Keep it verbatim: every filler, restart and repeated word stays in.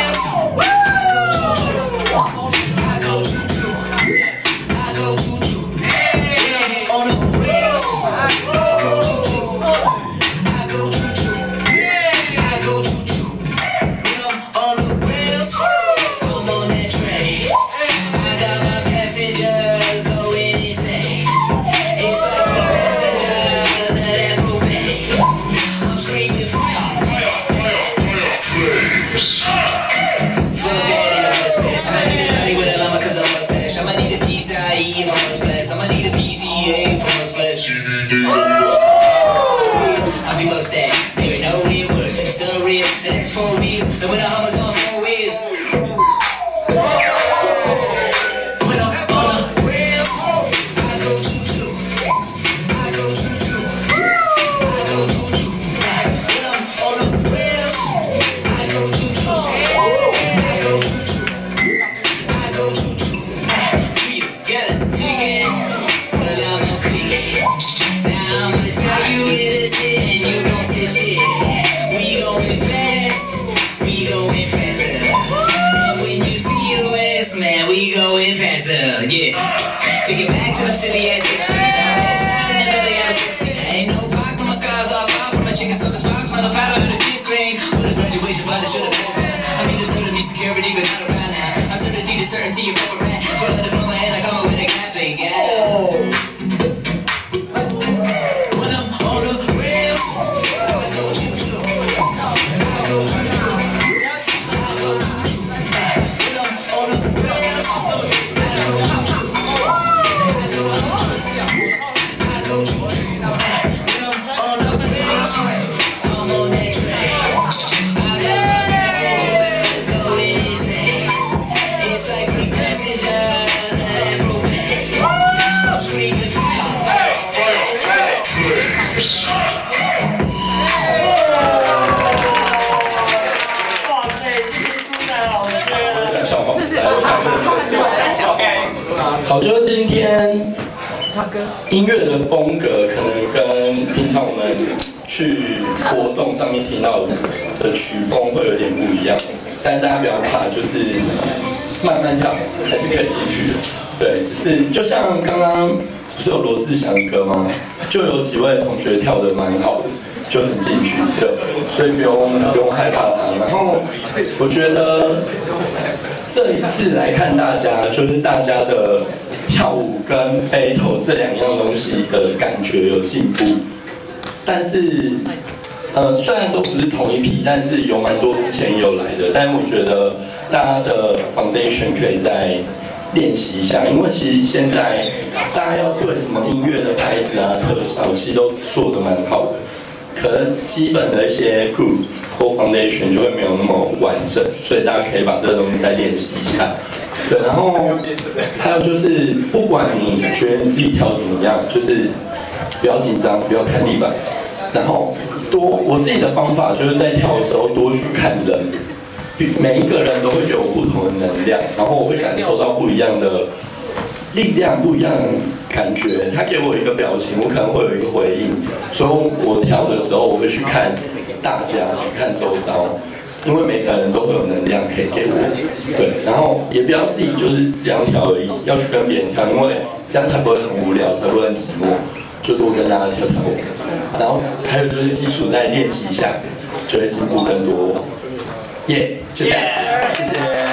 好，就是今天音乐的风格可能跟平常我们去活动上面听到的曲风会有点不一样，但是大家不要怕，就是慢慢跳还是可以进去的。对，只是就像刚刚不是有罗志祥的歌吗？就有几位同学跳得蛮好的，就很进去，对，所以不用不用害怕他。然后我觉得这一次来看大家，就是大家的跳舞跟 battle 这两样东西的感觉有进步，但是呃虽然都不是同一批，但是有蛮多之前也有来的，但是我觉得大家的 foundation 可以再练习一下，因为其实现在大家要对什么音乐的拍子啊、特效，其实都做得蛮好的，可能基本的一些 groove 或 foundation 就会没有那么完整，所以大家可以把这个东西再练习一下。对，然后还有就是，不管你觉得你自己跳怎么样，就是不要紧张，不要看地板，然后多我自己的方法就是在跳的时候多去看人。每一个人都会有不同的能量，然后我会感受到不一样的力量，不一样的感觉。他给我一个表情，我可能会有一个回应，所以我跳的时候，我会去看大家，去看周遭，因为每个人都会有能量可以给我。对，然后也不要自己就是这样跳而已，要去跟别人跳，因为这样才不会很无聊，才不会很寂寞。就多跟大家跳跳舞，然后还有就是基础再练习一下，就会进步更多。耶，就这样，谢谢。